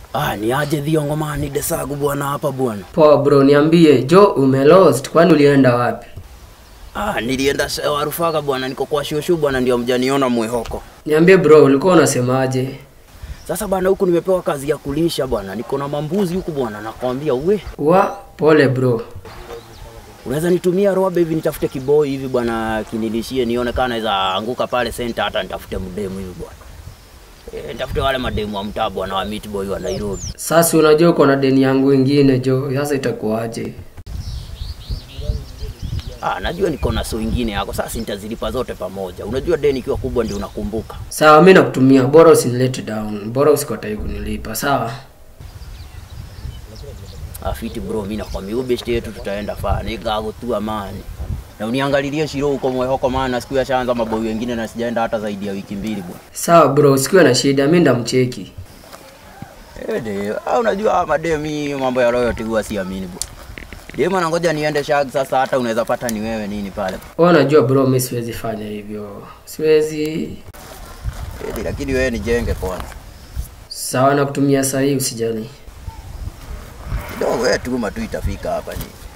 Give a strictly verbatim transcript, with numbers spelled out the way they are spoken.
Ah, ni aje Dhiongo mani desagu bwana hapa bwana. Poa bro, niambie, Jo umelost, kwani ulienda wapi? Ah, nilienda Sewa Rufaka bwana, niko kwa shoshu bwana, ndio mjaniona Mwehoko. Niambie bro, ulikuwa unasemaje? Sasa bwana, huku nimepewa kazi ya kulisha bwana, niko na mambuzi huku bwana, nakwambia uwe. Wa, pole bro. Unaweza nitumia robe hivi nitafute kiboi hivi bwana, kinilishie nione kana naweza anguka pale center, hata nitafute mdemu hivi bwana. Eh, nitafute wale mademu wa mtaa bwana wa Meat Boy wa Nairobi. Sasa unajua uko na deni yangu ingine Jo, sasa itakuaje? Ah, najua niko na so ingine yako, sasa nitazilipa zote pamoja. Unajua deni ikiwa kubwa ndio unakumbuka. Sawa, mimi nakutumia, bora usinilete down, bora usikotai kunilipa, sawa? Afiti bro, mimi nakwambia ubeshte yetu tutaenda faa, nigago tu amani. Na uniangalilie Shiro huko Mwehoko, maana siku ya shaanza maboi wengine na sijaenda hata zaidi ya wiki mbili bwana. Sawa bro, usikiwe na shida, mimi ndamcheki. Eh de, au unajua mademi mambo ya royalty huwa siamini bwana. Dema na ngoja niende shag sasa, hata unaweza pata ni wewe nini pale. Wewe unajua bro, mimi siwezi fanya hivyo. Siwezi. Eh, lakini wewe ni jenge kwanza. Sawa, nakutumia saa hii, usijali. Ndio wewe tu matu itafika hapa ni.